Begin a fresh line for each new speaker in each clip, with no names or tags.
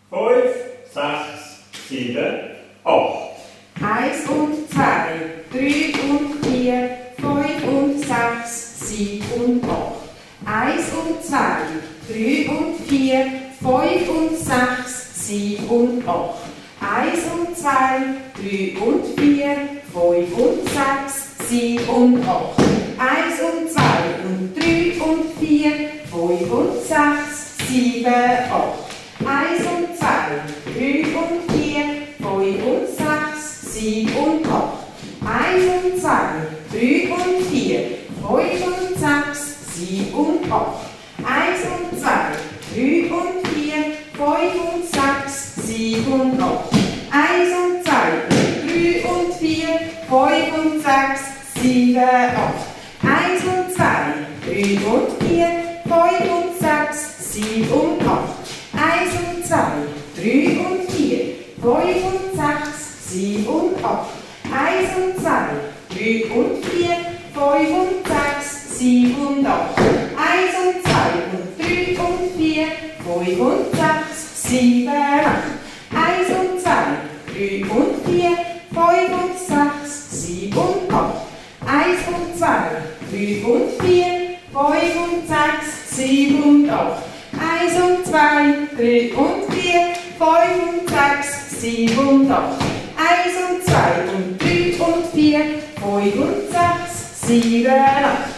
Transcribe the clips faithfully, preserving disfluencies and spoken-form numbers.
fünf, sechs, sieben, acht.
eins und zwei, drei und vier, fünf und sechs, sieben und acht. eins und zwei, drei und vier, fünf und sechs, sieben und acht. eins und zwei, drei und vier, fünf und sechs, sieben und acht. eins und zwei und drei und vier, fünf und sechs, sieben, acht. eins und zwei, drei und vier, fünf und sechs, sieben und acht. eins und zwei, drei und vier, fünf und sechs, sieben und acht. eins und zwei, drei und vier, fünf und sechs, sieben und acht. eins und zwei, drei und vier, fünf und sechs, sieben, acht. eins und zwei, drei und vier, fünf und sechs, sieben und acht. eins und zwei, drei und vier, fünf und sechs, sieben und acht. eins und zwei, drei und vier, fünf und sechs, sieben und acht. eins und zwei und drei und vier, fünf und sechs, sieben, acht. eins und zwei, drei und vier, fünf und sechs, sieben und acht. eins und zwei, drei und vier, fünf und sechs, sieben und acht. eins und zwei, drei und vier, fünf und sechs, sieben und acht. eins und zwei und drei und vier, fünf und sechs, sieben, acht.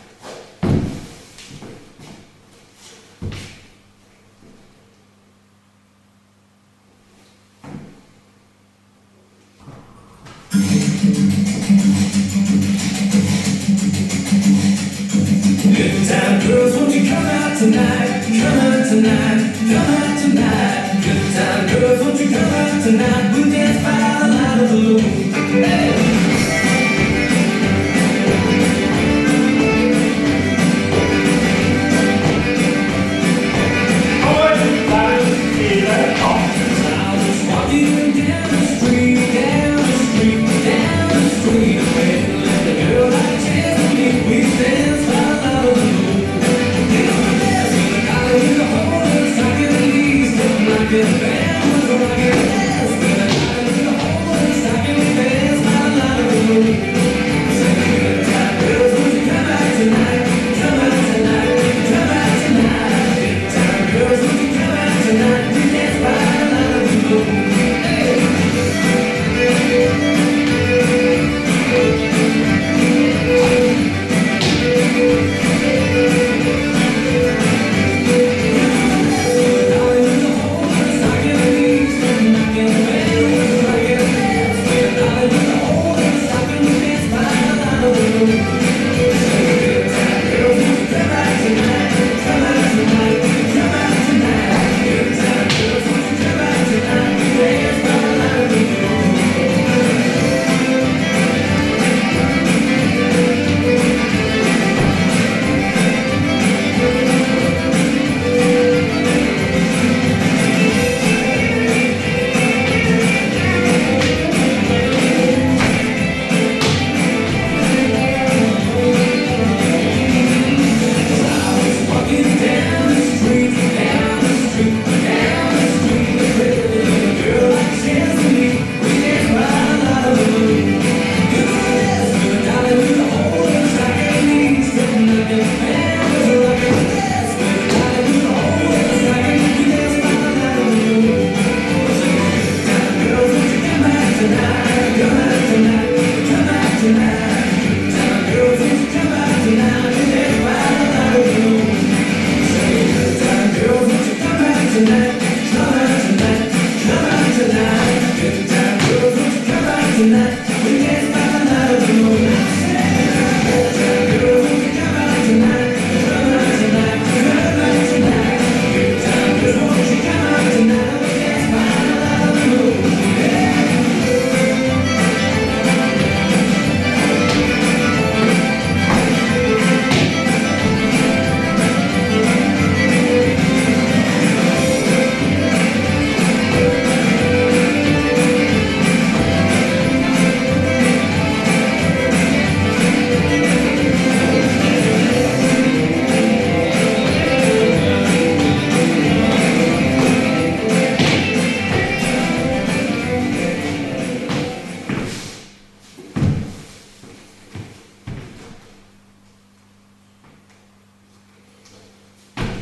Good time girls, won't you come out tonight? Come out tonight, come out tonight. Good time girls, won't you come out tonight? We'll dance by the light of the moon. Hey. Good man was rocking ass.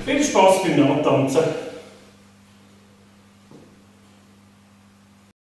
Viel Spaß beim Nachtanzen!